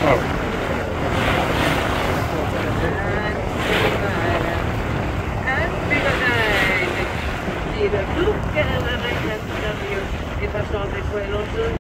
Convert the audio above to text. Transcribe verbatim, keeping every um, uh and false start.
And because I see the look and I can tell you if I start this way also.